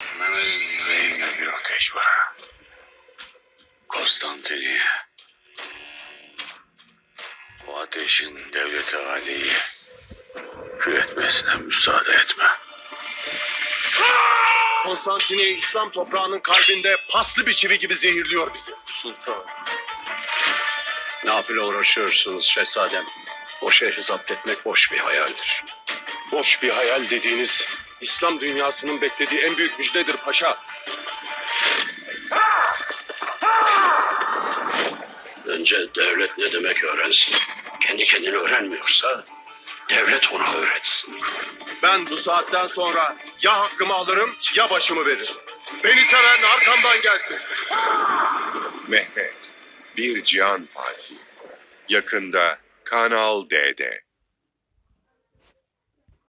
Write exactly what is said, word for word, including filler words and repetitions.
Mehmet'in yüreğinde bir ateş var. Konstantiniye. O ateşin devlet-i aliyi kül etmesine müsaade etme. Konstantiniye İslam toprağının kalbinde paslı bir çivi gibi zehirliyor bizi. Sultan. Ne yapıyla uğraşıyorsunuz şehzadem? O şehri zapt etmek boş bir hayaldir. Boş bir hayal dediğiniz İslam dünyasının beklediği en büyük müjdedir paşa. Önce devlet ne demek öğrensin. Kendi kendine öğrenmiyorsa devlet ona öğretsin. Ben bu saatten sonra ya hakkımı alırım ya başımı veririm. Beni seven arkamdan gelsin. Mehmet, bir Cihan Fatih. Yakında Kanal D'de.